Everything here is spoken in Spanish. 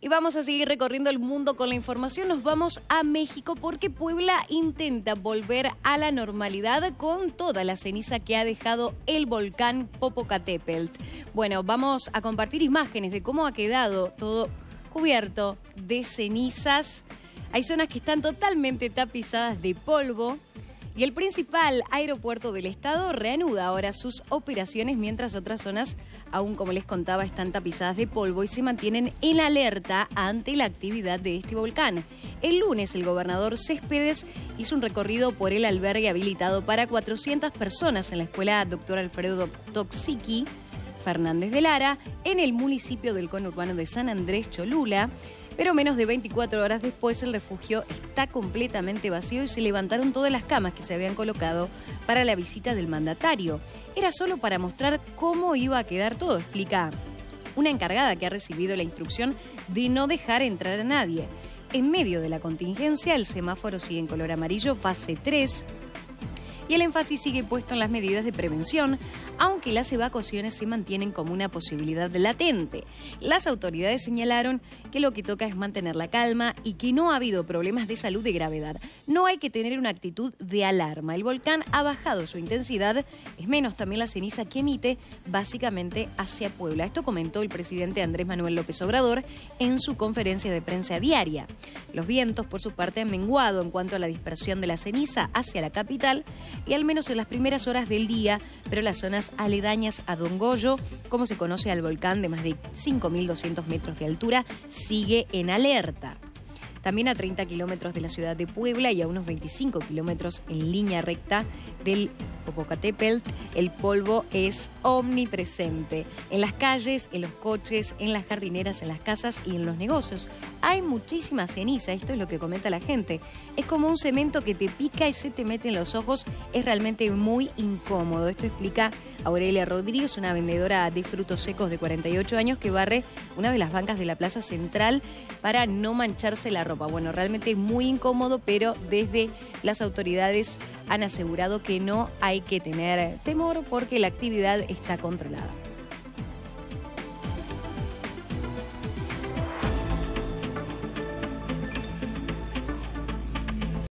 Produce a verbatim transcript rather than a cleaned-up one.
Y vamos a seguir recorriendo el mundo con la información. Nos vamos a México porque Puebla intenta volver a la normalidad con toda la ceniza que ha dejado el volcán Popocatépetl. Bueno, vamos a compartir imágenes de cómo ha quedado todo cubierto de cenizas. Hay zonas que están totalmente tapizadas de polvo. Y el principal aeropuerto del estado reanuda ahora sus operaciones, mientras otras zonas, aún como les contaba, están tapizadas de polvo y se mantienen en alerta ante la actividad de este volcán. El lunes, el gobernador Céspedes hizo un recorrido por el albergue habilitado para cuatrocientas personas en la escuela doctor Alfredo Toxiqui Fernández de Lara, en el municipio del conurbano de San Andrés Cholula. Pero menos de veinticuatro horas después el refugio está completamente vacío y se levantaron todas las camas que se habían colocado para la visita del mandatario. Era solo para mostrar cómo iba a quedar todo, explica una encargada que ha recibido la instrucción de no dejar entrar a nadie. En medio de la contingencia, el semáforo sigue en color amarillo, fase tres. Y el énfasis sigue puesto en las medidas de prevención, aunque las evacuaciones se mantienen como una posibilidad latente. Las autoridades señalaron que lo que toca es mantener la calma y que no ha habido problemas de salud de gravedad. No hay que tener una actitud de alarma. El volcán ha bajado su intensidad, es menos también la ceniza que emite básicamente hacia Puebla. Esto comentó el presidente Andrés Manuel López Obrador en su conferencia de prensa diaria. Los vientos, por su parte, han menguado en cuanto a la dispersión de la ceniza hacia la capital, y al menos en las primeras horas del día, pero las zonas aledañas a Don Goyo, como se conoce al volcán de más de cinco mil doscientos metros de altura, sigue en alerta. También a treinta kilómetros de la ciudad de Puebla y a unos veinticinco kilómetros en línea recta del Popocatépetl, el polvo es omnipresente. En las calles, en los coches, en las jardineras, en las casas y en los negocios. Hay muchísima ceniza, esto es lo que comenta la gente. Es como un cemento que te pica y se te mete en los ojos, es realmente muy incómodo. Esto explica Aurelia Rodríguez, una vendedora de frutos secos de cuarenta y ocho años que barre una de las bancas de la Plaza Central para no mancharse la ropa. Bueno, realmente muy incómodo, pero desde las autoridades han asegurado que no hay que tener temor porque la actividad está controlada.